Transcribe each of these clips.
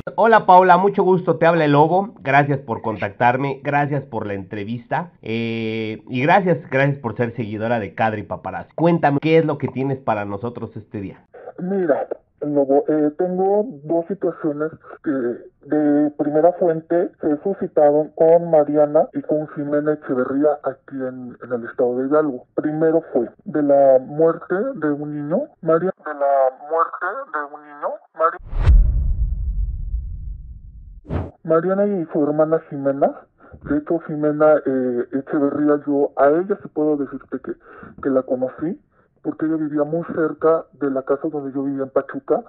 Hola Paula, mucho gusto, te habla el Lobo, gracias por contactarme, gracias por la entrevista y gracias por ser seguidora de Cadre y Paparazzi. Cuéntame, ¿qué es lo que tienes para nosotros este día? Mira, Lobo, tengo dos situaciones que de primera fuente se suscitaron con Mariana y con Jimena Echeverría aquí en el estado de Hidalgo. Primero fue de la muerte de un niño, Mariana y su hermana Jimena. De hecho, Jimena Echeverría, yo a ella sí puedo decirte que la conocí, porque ella vivía muy cerca de la casa donde yo vivía en Pachuca.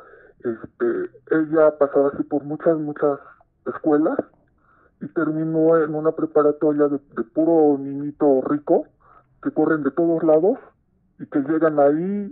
Ella pasaba así por muchas escuelas y terminó en una preparatoria de puro niñito rico que corren de todos lados y que llegan ahí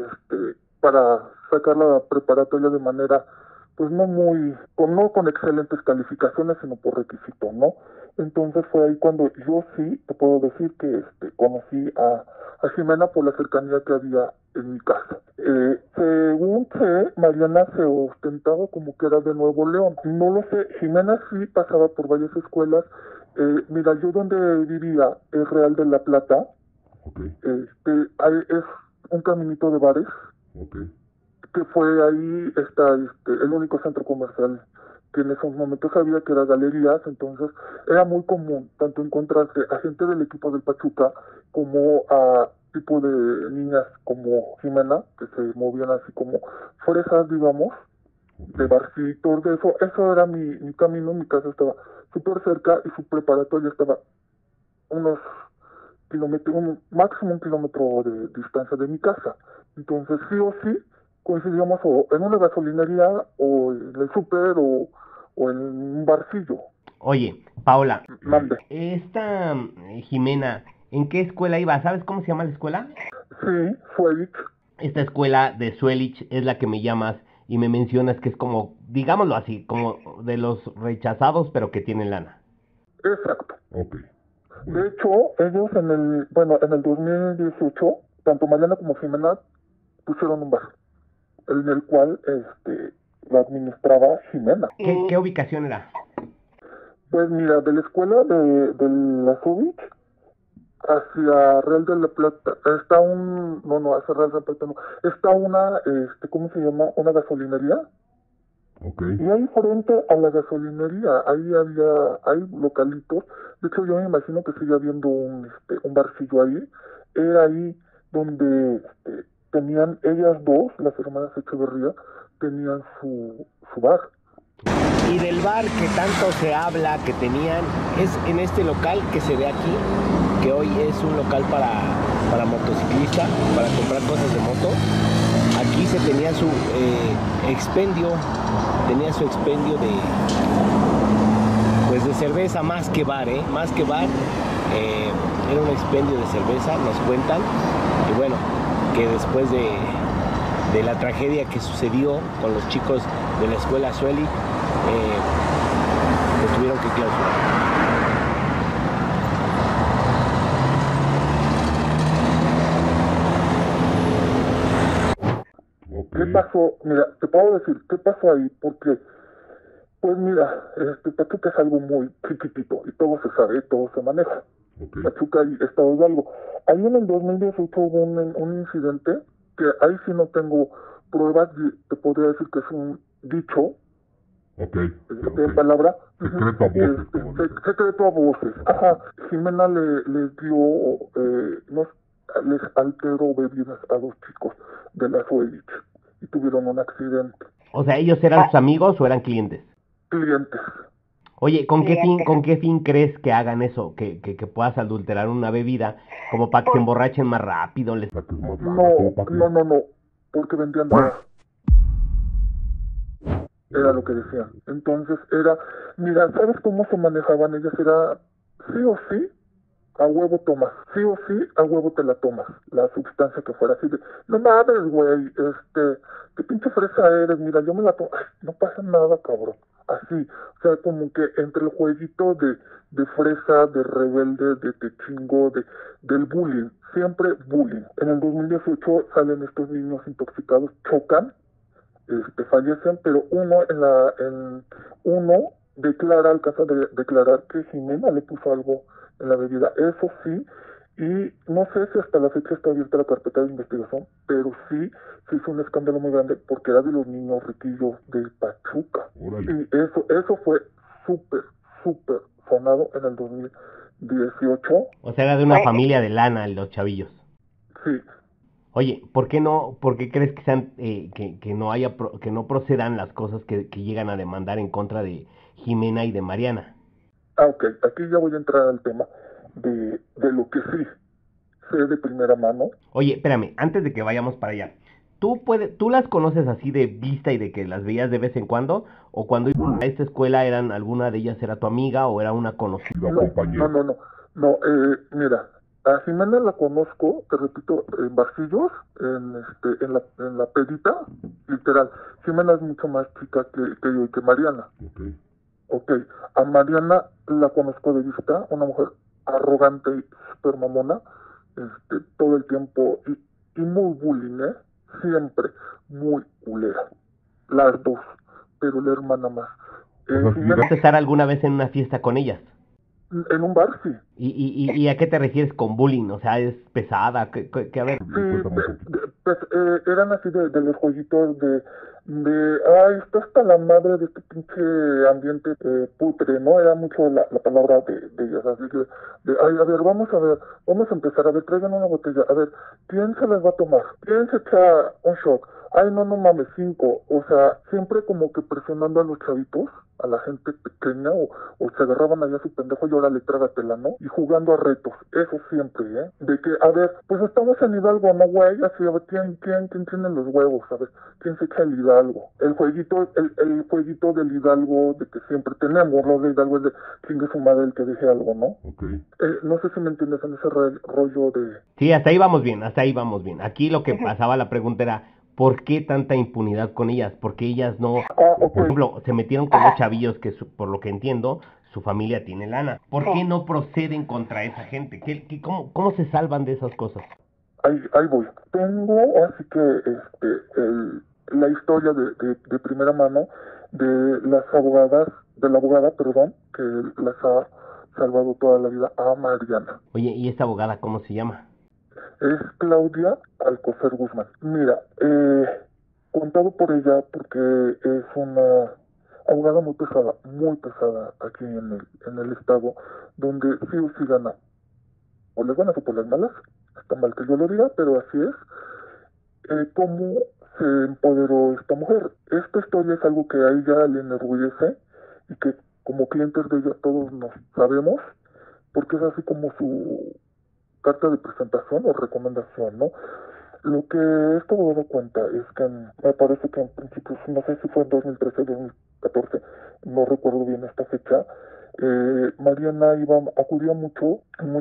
para sacar la preparatoria de manera pues no muy, no con excelentes calificaciones, sino por requisito, ¿no? Entonces fue ahí cuando yo sí te puedo decir que conocí a Jimena por la cercanía que había en mi casa. Según sé, Mariana se ostentaba como que era de Nuevo León. No lo sé, Jimena sí pasaba por varias escuelas. Mira, yo donde vivía es Real de la Plata. Okay. Es un caminito de bares. Okay. Que fue ahí el único centro comercial que en esos momentos había, que era Galerías. Entonces era muy común tanto encontrarse a gente del equipo del Pachuca como a tipo de niñas como Jimena, que se movían así como fresas, digamos, de barcitos, de eso. Eso era mi camino. Mi casa estaba súper cerca y su preparatoria estaba unos kilómetros, máximo un kilómetro de distancia de mi casa. Entonces, sí o sí, coincidíamos o en una gasolinería o en el súper o en un barcillo. Oye, Paula, Mande. esta Jimena, ¿en qué escuela iba? ¿Sabes cómo se llama la escuela? Sí, fue Esta escuela de Suelich es la que me llamas y me mencionas que es como, digámoslo así, como de los rechazados pero que tienen lana. exacto. Okay. De hecho, ellos en el 2018, tanto Mariana como Jimena pusieron un bar, en el cual lo administraba Jimena. ¿Qué ubicación era? Pues mira, de la escuela de la Zubich hacia Real de la Plata está hacia Real de la Plata no, está ¿cómo se llama? Una gasolinería. Okay. Y ahí frente a la gasolinería, hay localitos. De hecho, yo me imagino que sigue habiendo un barcillo ahí. Era ahí donde tenían ellas dos, las hermanas Echeverría, tenían su bar. Y del bar que tanto se habla que tenían, es en este local que se ve aquí, que hoy es un local para motociclistas, para comprar cosas de moto. Aquí se tenía su expendio, pues de cerveza más que bar, más que bar, era un expendio de cerveza, nos cuentan. Y bueno, que después de la tragedia que sucedió con los chicos de la escuela Sueli, pues tuvieron que clausurar. ¿Qué pasó? Mira, te puedo decir, ¿qué pasó ahí? Porque, pues mira, Pachuca es algo muy chiquitito y todo se sabe, todo se maneja. Okay. Pachuca y Estado de Hidalgo. Ahí en el 2018 hubo un incidente que ahí sí no tengo pruebas, te podría decir que es un dicho. Okay. En palabra. Secreto a voces. Secreto a voces. Ajá. Jimena les dio, les alteró bebidas a los chicos de la Suelich y tuvieron un accidente. O sea, ¿ellos eran sus amigos o eran clientes? Clientes. Oye, con qué fin crees que hagan eso? Que puedas adulterar una bebida como para que se emborrachen más rápido. No, porque vendían droga. Era lo que decían. Entonces mira, ¿sabes cómo se manejaban ellas? Era sí o sí, a huevo tomas, sí o sí, a huevo te la tomas, la sustancia que fuera así de, no mames, güey, qué pinche fresa eres, mira, yo me la tomo, ay, no pasa nada, cabrón, así, o sea, como que entre el jueguito de fresa, de rebelde, de te chingo, del bullying, siempre bullying. En el 2018 salen estos niños intoxicados, chocan, fallecen, pero uno alcanza a declarar que Jimena le puso algo en la bebida, eso sí, y no sé si hasta la fecha está abierta la carpeta de investigación, pero sí se hizo un escándalo muy grande porque era de los niños riquillos de Pachuca. Órale. Y eso fue súper, súper sonado en el 2018. O sea, era de una familia de lana los chavillos. Sí. Oye, por qué crees que sean, que no haya, que no procedan las cosas que llegan a demandar en contra de Jimena y de Mariana? Ok, aquí ya voy a entrar al tema de lo que sí sé de primera mano. Oye, espérame, antes de que vayamos para allá, ¿tú las conoces así de vista y de que las veías de vez en cuando? ¿O cuando ibas a esta escuela alguna de ellas era tu amiga o era una conocida? No, mira, a Jimena la conozco, te repito, en Barcillos, en la pedita, literal. Jimena es mucho más chica que yo y que Mariana. Okay. Ok, a Mariana la conozco de vista, una mujer arrogante y super mamona, todo el tiempo, y muy bullying, siempre muy culera, las dos, pero la hermana más. ¿Vas a estar alguna vez en una fiesta con ellas? En un bar, sí. ¿Y a qué te refieres con bullying? O sea, ¿es pesada? A ver? Sí, pues eran así de los jueguitos ay, está hasta la madre de este pinche ambiente putre, ¿no? Era mucho la palabra de ellas, así que, ay, a ver, vamos a empezar, a ver, traigan una botella, a ver, ¿quién se las va a tomar? ¿Quién se echa un shot? Ay, no mames, 5, o sea, siempre como que presionando a los chavitos, a la gente pequeña, o se agarraban allá a su pendejo y ahora le trágatela, ¿no? Y jugando a retos, eso siempre, ¿eh? De que, a ver, pues estamos en Hidalgo, ¿no, güey? Así, a ver, ¿quién tiene los huevos? A ver, ¿quién se echa el Hidalgo? El jueguito del Hidalgo, de que siempre tenemos, ¿no? De Hidalgo es de chingue su madre el que deje algo, ¿no? Okay. No sé si me entiendes en ese rollo de... Sí, hasta ahí vamos bien, hasta ahí vamos bien. Aquí lo que pasaba, la pregunta era, ¿por qué tanta impunidad con ellas? Porque ellas no, okay. Por ejemplo, se metieron con los chavillos que, por lo que entiendo, su familia tiene lana. ¿Por qué no proceden contra esa gente? ¿Cómo se salvan de esas cosas? Ahí voy. Tengo así que la historia de primera mano de la abogada, perdón, que las ha salvado toda la vida a Mariana. Oye, ¿y esta abogada cómo se llama? Es Claudia Alcocer Guzmán. Mira, contado por ella porque es una abogada muy pesada aquí en el estado, donde sí o sí gana, o les ganas o por las malas, está mal que yo lo diga, pero así es. Cómo se empoderó esta mujer. Esta historia es algo que a ella le enorgullece y que como clientes de ella todos nos sabemos, porque es así como su carta de presentación o recomendación, ¿no? Lo que esto me doy cuenta es que me parece que en principio, no sé si fue en 2013 o 2014, no recuerdo bien esta fecha, Mariana acudía mucho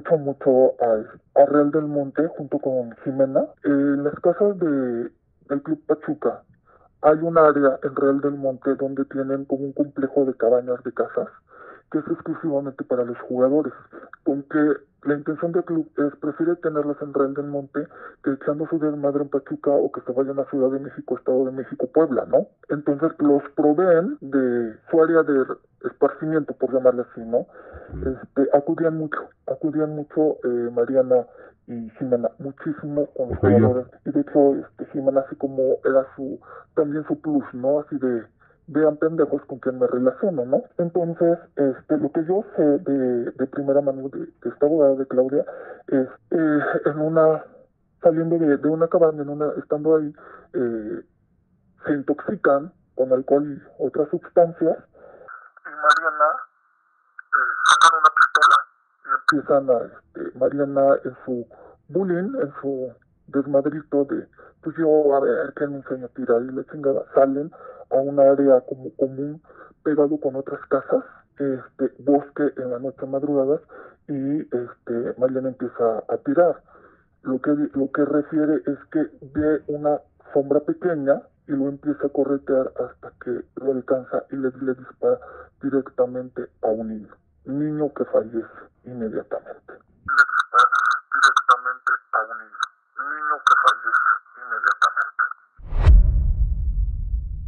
a Real del Monte junto con Jimena. En las casas del Club Pachuca hay un área en Real del Monte donde tienen como un complejo de cabañas de casas que es exclusivamente para los jugadores, aunque la intención del club es prefiere tenerlas en Real del Monte que echando su desmadre en Pachuca o que se vayan a Ciudad de México, Estado de México, Puebla, ¿no? Entonces los proveen de su área de esparcimiento, por llamarle así, ¿no? Acudían mucho Mariana y Jimena, muchísimo con los jugadores, y de hecho Jimena así como era también su plus, ¿no? Así de vean pendejos con quien me relaciono, ¿no? Entonces, lo que yo sé de primera mano de esta abogada de Claudia es saliendo de una cabaña, estando ahí, se intoxican con alcohol y otras sustancias, y Mariana sacan una pistola y empiezan Mariana en su bullying, en su desmadrito de, pues yo, a ver, que me enseño a tirar y la chingada, salen a un área como común, pegado con otras casas, bosque en la noche madrugadas, y Mariana empieza a tirar. Lo que refiere es que ve una sombra pequeña y lo empieza a corretear hasta que lo alcanza y le dispara directamente a un niño que fallece inmediatamente. Le dispara directamente a un niño que fallece inmediatamente.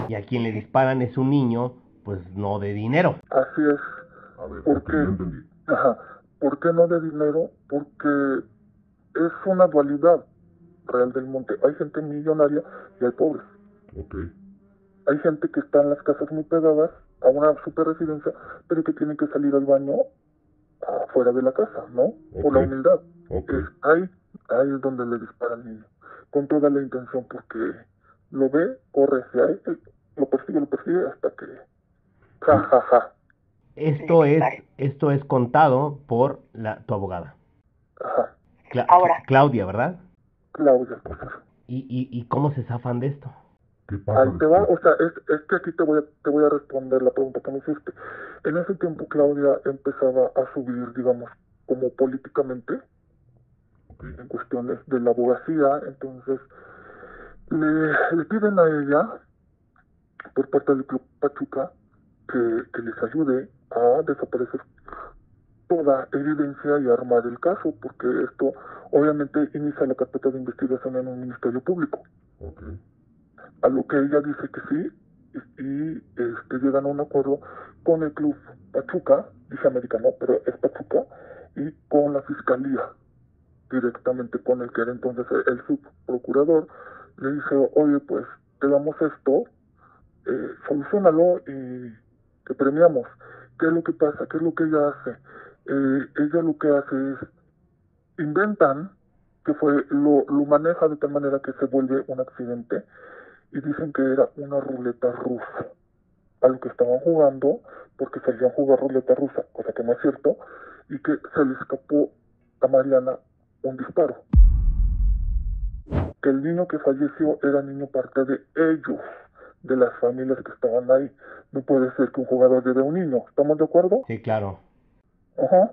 Y a quien le disparan es un niño, pues no de dinero. Así es. A ver, ¿Por ok, qué? ya entendí. Ajá. ¿Por qué no de dinero? Porque es una dualidad real del monte. Hay gente millonaria y hay pobres. Ok, Hay gente que está en las casas muy pegadas a una super residencia, pero que tiene que salir al baño afuera de la casa, ¿no? Por la Ok. humildad. ok. Ahí es donde le dispara al niño, con toda la intención, porque lo ve, corre hacia él, lo persigue hasta que, ja, ja, ja, Esto es contado por tu abogada. ajá, Claudia, ¿verdad? Claudia. ¿Y cómo se zafan de esto? ¿Qué pasa Ahí te va, después? o sea, es que aquí te voy a responder la pregunta que me hiciste. En ese tiempo Claudia empezaba a subir, digamos, como políticamente, Ok, en cuestiones de la abogacía, entonces le piden a ella, por parte del Club Pachuca, que les ayude a desaparecer toda evidencia y armar el caso, porque esto obviamente inicia la carpeta de investigación en un ministerio público. ok, A lo que ella dice que sí, llegan a un acuerdo con el Club Pachuca, dice América no, pero es Pachuca, y con la fiscalía, directamente con el que era entonces el subprocurador, le dice, oye, pues te damos esto, solucionalo y te premiamos. ¿Qué es lo que pasa? ¿Qué es lo que ella hace? Ella lo que hace es, inventan que lo maneja de tal manera que se vuelve un accidente y dicen que era una ruleta rusa a lo que estaban jugando, porque salían a jugar ruleta rusa, cosa que no es cierto, y que se le escapó a Mariana un disparo. Que el niño que falleció era niño parte de ellos, de las familias que estaban ahí. No puede ser que un jugador lleve a un niño, ¿estamos de acuerdo? Sí, claro. Ajá.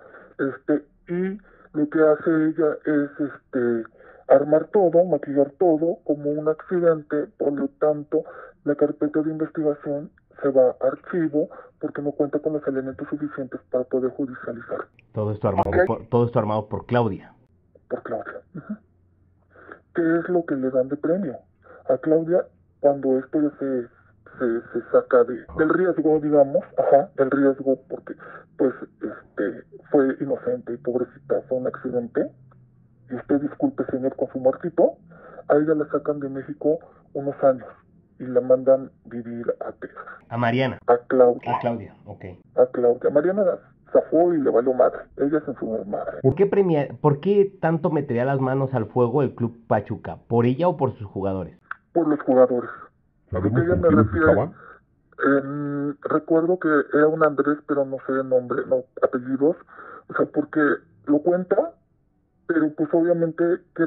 Y lo que hace ella es armar todo, maquillar todo como un accidente, por lo tanto, la carpeta de investigación se va a archivo porque no cuenta con los elementos suficientes para poder judicializar. Todo esto armado por Claudia. Por Claudia. Ujú. ¿Qué es lo que le dan de premio? A Claudia, cuando esto ya se saca del riesgo, digamos, del riesgo, porque pues fue inocente y pobrecita, fue un accidente, y usted disculpe señor con su muertito, a ella la sacan de México unos años y la mandan vivir a Texas. A Mariana. A Claudia. A Claudia, ok. A Claudia. Mariana la zafó y le valió madre. Ella se enfermó de madre. ¿Por qué tanto metería las manos al fuego el Club Pachuca? ¿Por ella o por sus jugadores? Por los jugadores. ¿Sabemos Lo que ella con me quiénes refiere, estaban? recuerdo que era un Andrés, pero no sé el nombre, no apellidos. O sea, porque lo cuenta, pero pues obviamente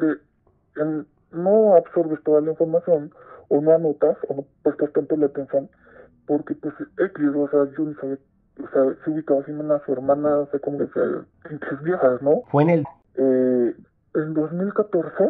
no absorbes toda la información, o no anotas, o no prestas tanto la atención, porque pues X, o sea, yo ni sabía, o sea, se ubicaba Jimena, su hermana, o sea, como decía, pinches viejas, ¿no? Fue en el... En 2014,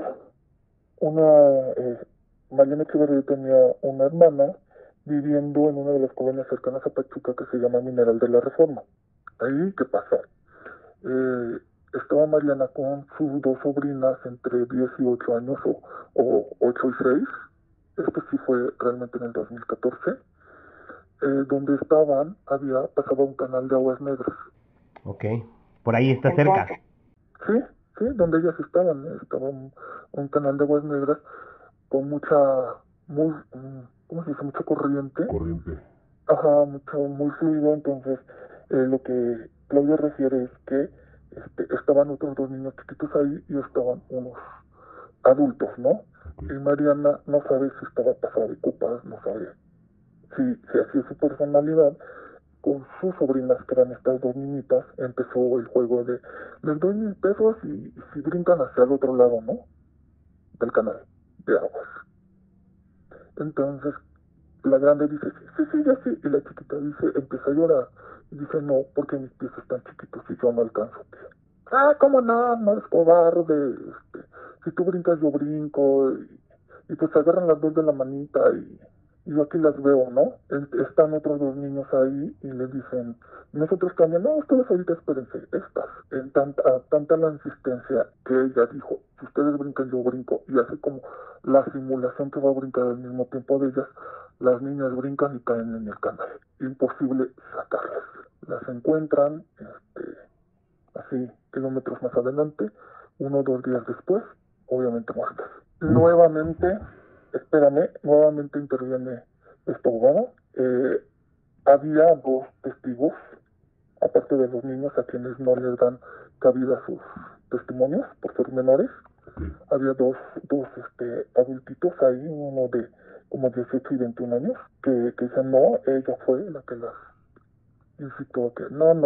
Mariana Echeverría tenía una hermana viviendo en una de las colonias cercanas a Pachuca que se llama Mineral de la Reforma. Ahí, ¿qué pasa? Estaba Mariana con sus dos sobrinas entre 10 y 8 años, o 8 y 6. Esto sí fue realmente en el 2014. Donde pasaba un canal de aguas negras. Ok. Por ahí está cerca. Sí, donde ellas estaba un canal de aguas negras con ¿cómo se dice? Mucha corriente. Corriente. Ajá, muy fluido. Entonces, lo que Claudia refiere es que estaban otros dos niños chiquitos ahí y estaban unos adultos, ¿no? Ok. Y Mariana no sabe si estaba pasada de copas, no sabe si así es su personalidad. Con sus sobrinas, que eran estas dos niñitas, empezó el juego de les doy 1,000 pesos y si brincan hacia el otro lado, ¿no? Del canal de aguas. Entonces, la grande dice, sí, ya sí. Y la chiquita empieza a llorar. Y dice, no, porque mis pies están chiquitos y yo no alcanzo. Ah, ¿cómo no? No es cobarde. Si tú brincas, yo brinco. Y pues se agarran las dos de la manita Y yo aquí las veo, ¿no? Están otros dos niños ahí y le dicen, nosotros también, no, ustedes ahorita espérense, estas. Tanta la insistencia que ella dijo, si ustedes brincan, yo brinco. Y así como la simulación que va a brincar al mismo tiempo de ellas, las niñas brincan y caen en el canal. Imposible sacarlas. Las encuentran, así, kilómetros más adelante, 1 o 2 días después, obviamente muertas. Nuevamente interviene esta abogada. Había 2 testigos, aparte de los niños a quienes no les dan cabida a sus testimonios por ser menores. Había dos adultitos ahí, uno de como 18 y 21 años, que dicen no, ella fue la que las incitó a que no,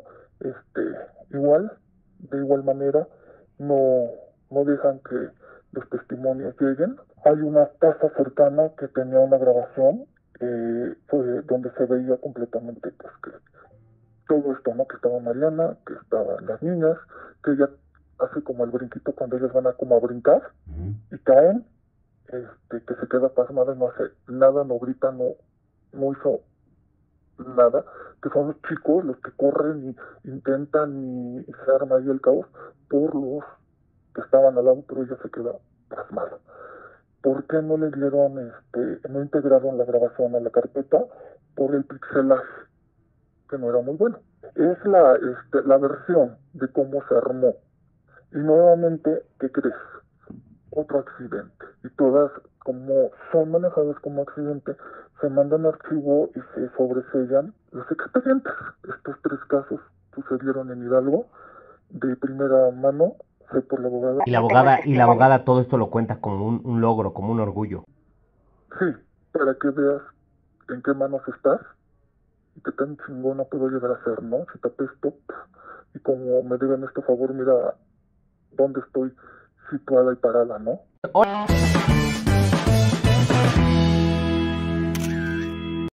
de igual manera, no dejan que los testimonios lleguen. Hay una casa cercana que tenía una grabación, fue donde se veía completamente pues, que todo esto, ¿no? Que estaba Mariana, que estaban las niñas, que ella hace como el brinquito cuando ellos van a como a brincar y caen, que se queda pasmada y no hace nada, no grita, no hizo nada, que son los chicos los que corren y intentan y se arma ahí el caos por los que estaban al lado, pero ella se queda pasmada. ¿Por qué no le dieron, no integraron la grabación a la carpeta? Por el pixelaje, que no era muy bueno. Es la versión de cómo se armó. Y nuevamente, ¿qué crees? Otro accidente. Y todas, como son manejadas como accidente, se mandan archivo y se sobresellan los expedientes. Estos 3 casos sucedieron en Hidalgo, de primera mano, fue por la abogada. Y la abogada todo esto lo cuenta como un logro, como un orgullo. Sí, para que veas en qué manos estás y qué tan chingona puedo llegar a ser, ¿no? Si te apesto y como me deben este favor, mira dónde estoy situada y parada, ¿no?